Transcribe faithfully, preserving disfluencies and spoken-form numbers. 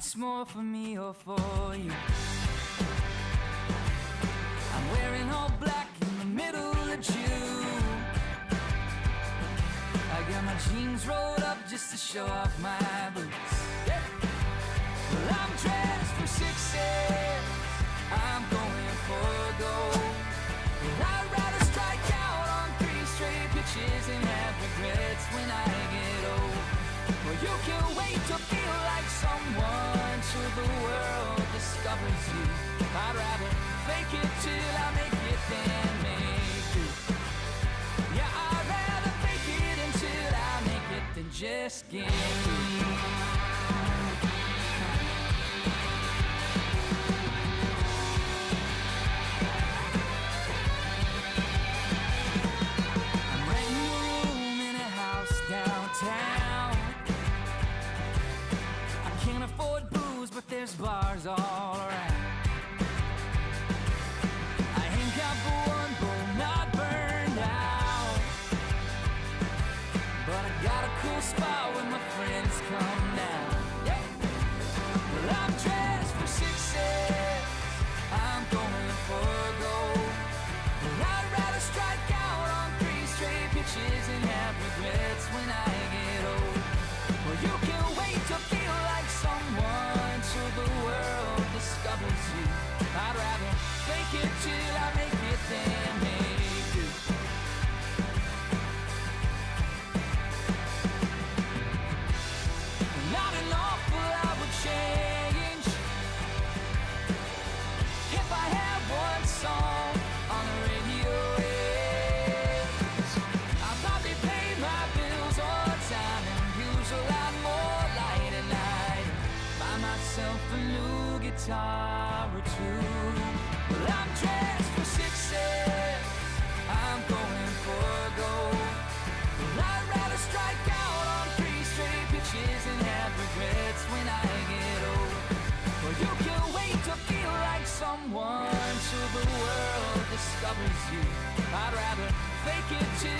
it's more for me or for you. I'm wearing all black in the middle of June. I got my jeans rolled up just to show off my boots. Well, I'm dressed for success, I'm going for gold. Well, I'd rather strike out on three straight pitches and have regrets when I get old. Well, you can wait to feel like someone till the world discovers you. I'd rather fake it till I make it than make it. Yeah, I'd rather fake it until I make it than just get through. But there's bars all around. I ain't got but one bowl, not burned out, but I got a cool spot when my friends come down. Yeah. Well, I'm dressed for success, I'm going for gold. Well, I'd rather strike out on three straight pitches and have regrets when I get old. Well, you can wait to feel like someone till the world discovers you. I'd rather fake it till I make it than make it. Not an awful lot would change if I had one song on the radio is. I'd probably pay my bills on time and use a lot more light at night. Buy myself a new guitar or two. Well, I'm dressed for success, I'm going for gold. Well, I'd rather strike out on three straight pitches and have regrets when I get old. Well, you can wait to feel like someone till the world discovers you. I'd rather fake it till